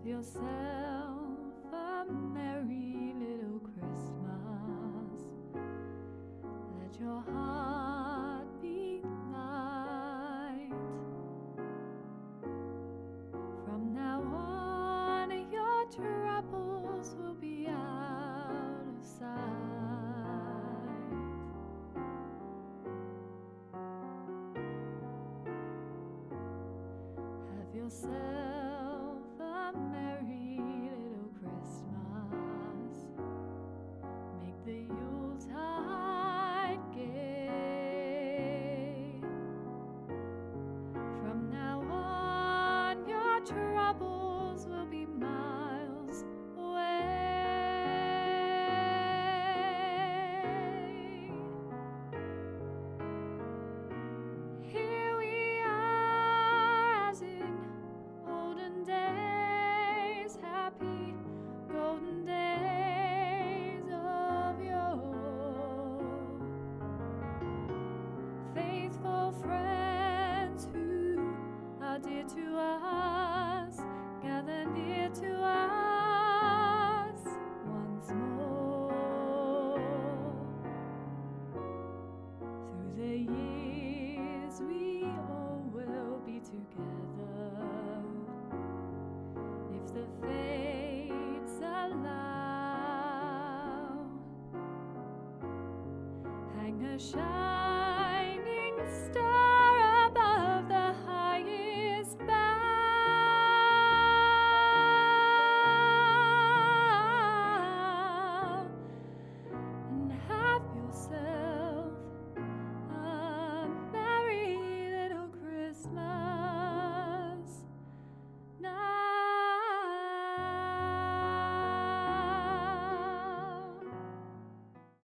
yourself a merry little Christmas. Let your heart be light. From now on, your troubles will be out of sight. Have yourself a merry little Christmas. Make the Yuletide gay. From now on, your troubles will be miles away. Here we are, as in olden days, happy golden days of yore. Faithful friends who are dear to us, gather near to us once more. Through the years we all will be together, if the fates allow. Hang a shower